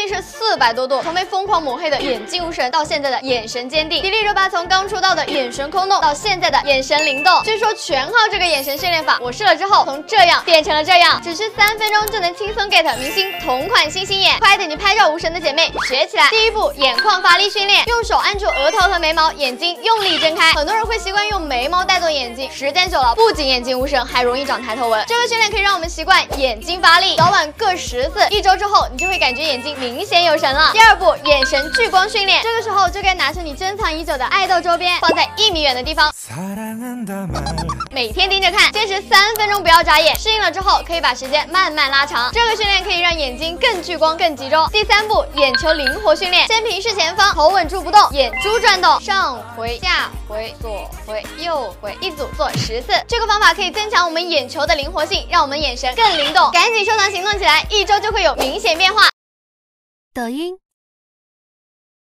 是400多度，从被疯狂抹黑的眼睛无神到现在的眼神坚定，迪丽热巴从刚出道的眼神空洞到现在的眼神灵动。据说全靠这个眼神训练法，我试了之后从这样变成了这样，只需3分钟就能轻松 get 明星同款星星眼，快等你拍照无神的姐妹学起来！第一步，眼眶发力训练，用手按住额头和眉毛，眼睛用力睁开。很多人会习惯用眉毛带动眼睛，时间久了，不仅眼睛无神，还容易长抬头纹。这个训练可以让我们习惯眼睛发力，早晚各10次，1周之后，你就会感觉眼睛明显有神了。第二步，眼神聚光训练，这个时候就该拿出你珍藏已久的爱豆周边，放在1米远的地方，每天盯着看，坚持3分钟不要眨眼，适应了之后可以把时间慢慢拉长。这个训练可以让眼睛更聚光、更集中。第3步，眼球灵活训练，先平视前方，头稳住不动，眼珠转动，上回、下回、左回、右回，一组做10次。这个方法可以增强我们眼球的灵活性，让我们眼神更灵动。赶紧收藏行动起来，1周就会有明显变化。 抖音、